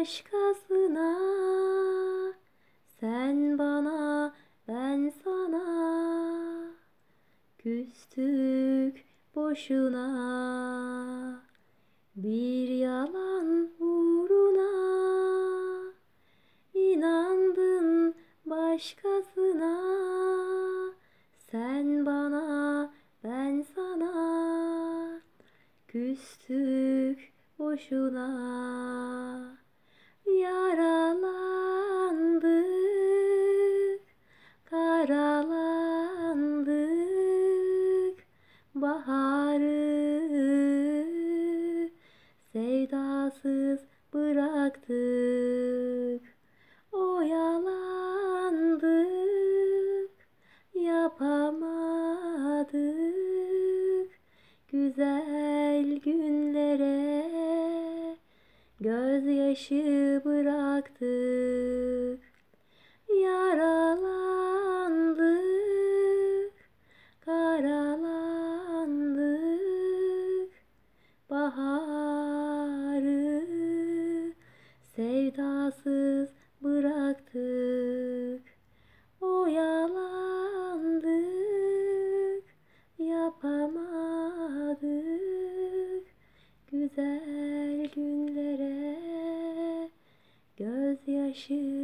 başkasına. Sen bana, ben sana. Küstük boşuna, bir yalan uğruna. İnandın başkasına. Sen bana, ben sana. Küstük boşuna. Yaralandık, karalandık. Baharı sevdasız bıraktık. Oyalandık, yapamadık. Güzel günlere gözyaşı bıraktık. Yaralandık, karalandık. Baharı sevdasız bıraktık. Oyalandık, yapamadık. Güzel günlere gözyaşı